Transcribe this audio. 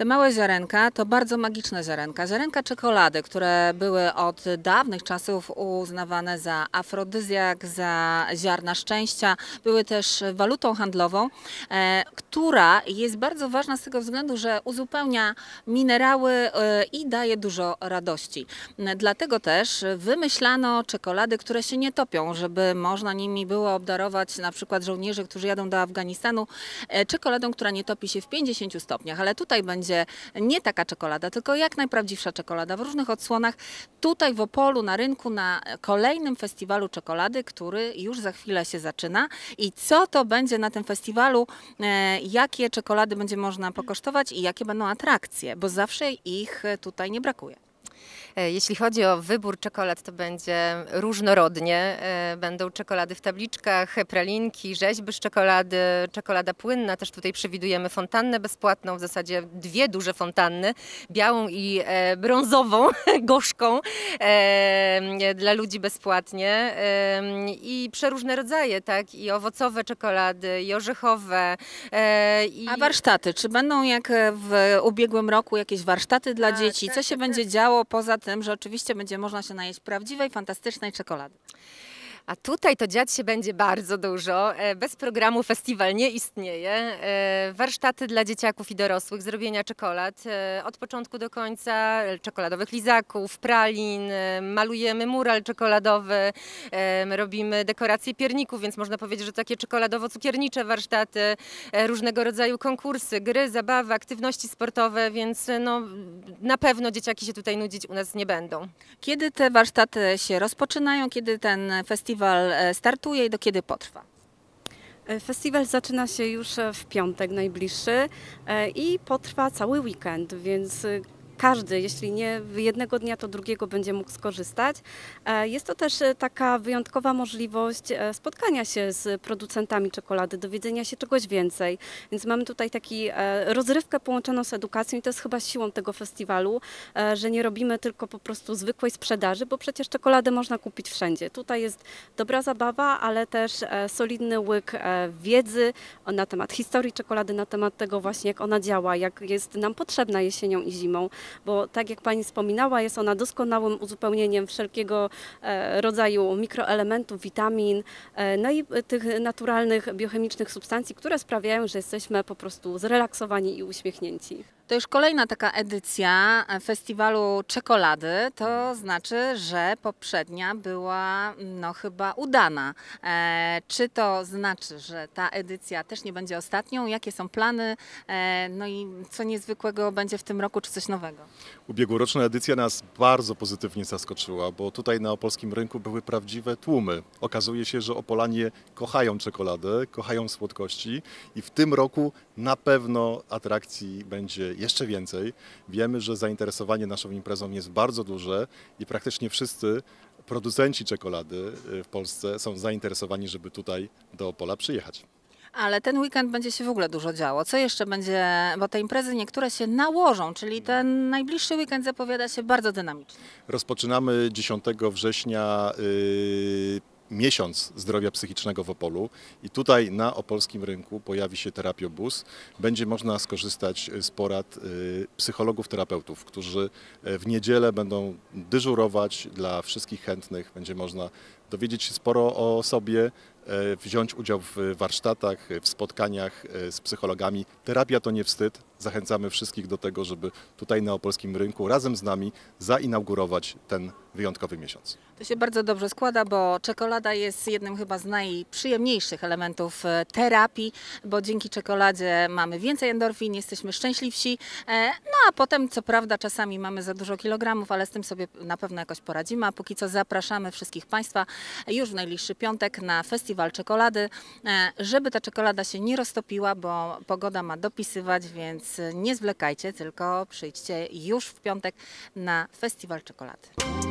Te małe ziarenka to bardzo magiczne ziarenka. Ziarenka czekolady, które były od dawnych czasów uznawane za afrodyzjak, za ziarna szczęścia. Były też walutą handlową, która jest bardzo ważna z tego względu, że uzupełnia minerały i daje dużo radości. Dlatego też wymyślano czekolady, które się nie topią, żeby można nimi było obdarować na przykład żołnierzy, którzy jadą do Afganistanu, czekoladą, która nie topi się w 50 stopniach. Ale tutaj będzie nie taka czekolada, tylko jak najprawdziwsza czekolada w różnych odsłonach. Tutaj w Opolu na rynku na kolejnym festiwalu czekolady, który już za chwilę się zaczyna. I co to będzie na tym festiwalu, jakie czekolady będzie można pokosztować i jakie będą atrakcje, bo zawsze ich tutaj nie brakuje. Jeśli chodzi o wybór czekolad, to będzie różnorodnie. Będą czekolady w tabliczkach, pralinki, rzeźby z czekolady, czekolada płynna. Też tutaj przewidujemy fontannę bezpłatną, w zasadzie dwie duże fontanny, białą i brązową, gorzką, dla ludzi bezpłatnie. I przeróżne rodzaje, tak? I owocowe czekolady, i orzechowe. A warsztaty? Czy będą jak w ubiegłym roku jakieś warsztaty dla dzieci? Co się będzie działo poza tym, że oczywiście będzie można się najeść prawdziwej, fantastycznej czekolady? A tutaj to dziać się będzie bardzo dużo. Bez programu festiwal nie istnieje. Warsztaty dla dzieciaków i dorosłych, zrobienia czekolad od początku do końca, czekoladowych lizaków, pralin, malujemy mural czekoladowy, robimy dekoracje pierników, więc można powiedzieć, że takie czekoladowo-cukiernicze warsztaty, różnego rodzaju konkursy, gry, zabawy, aktywności sportowe, więc no, na pewno dzieciaki się tutaj nudzić u nas nie będą. Kiedy te warsztaty się rozpoczynają, kiedy ten festiwal startuje i do kiedy potrwa? Festiwal zaczyna się już w piątek najbliższy i potrwa cały weekend, więc każdy, jeśli nie jednego dnia, to drugiego będzie mógł skorzystać. Jest to też taka wyjątkowa możliwość spotkania się z producentami czekolady, dowiedzenia się czegoś więcej. Więc mamy tutaj taki rozrywkę połączoną z edukacją i to jest chyba siłą tego festiwalu, że nie robimy tylko po prostu zwykłej sprzedaży, bo przecież czekoladę można kupić wszędzie. Tutaj jest dobra zabawa, ale też solidny łyk wiedzy na temat historii czekolady, na temat tego właśnie, jak ona działa, jak jest nam potrzebna jesienią i zimą. Bo tak jak Pani wspominała, jest ona doskonałym uzupełnieniem wszelkiego rodzaju mikroelementów, witamin, no i tych naturalnych, biochemicznych substancji, które sprawiają, że jesteśmy po prostu zrelaksowani i uśmiechnięci. To już kolejna taka edycja festiwalu czekolady, to znaczy, że poprzednia była no chyba udana. Czy to znaczy, że ta edycja też nie będzie ostatnią? Jakie są plany? No i co niezwykłego będzie w tym roku, czy coś nowego? Ubiegłoroczna edycja nas bardzo pozytywnie zaskoczyła, bo tutaj na opolskim rynku były prawdziwe tłumy. Okazuje się, że Opolanie kochają czekoladę, kochają słodkości i w tym roku na pewno atrakcji będzie jeszcze więcej. Wiemy, że zainteresowanie naszą imprezą jest bardzo duże i praktycznie wszyscy producenci czekolady w Polsce są zainteresowani, żeby tutaj do Opola przyjechać. Ale ten weekend będzie się w ogóle dużo działo. Co jeszcze będzie, bo te imprezy niektóre się nałożą, czyli ten najbliższy weekend zapowiada się bardzo dynamicznie. Rozpoczynamy 10 września miesiąc zdrowia psychicznego w Opolu i tutaj na opolskim rynku pojawi się terapiobus. Będzie można skorzystać z porad psychologów, terapeutów, którzy w niedzielę będą dyżurować dla wszystkich chętnych. Będzie można dowiedzieć się sporo o sobie, wziąć udział w warsztatach, w spotkaniach z psychologami. Terapia to nie wstyd. Zachęcamy wszystkich do tego, żeby tutaj na opolskim rynku razem z nami zainaugurować ten wyjątkowy miesiąc. To się bardzo dobrze składa, bo czekolada jest jednym chyba z najprzyjemniejszych elementów terapii, bo dzięki czekoladzie mamy więcej endorfin, jesteśmy szczęśliwsi, no a potem co prawda czasami mamy za dużo kilogramów, ale z tym sobie na pewno jakoś poradzimy, a póki co zapraszamy wszystkich Państwa już w najbliższy piątek na festiwal czekolady, żeby ta czekolada się nie roztopiła, bo pogoda ma dopisywać, więc nie zwlekajcie, tylko przyjdźcie już w piątek na festiwal czekolady.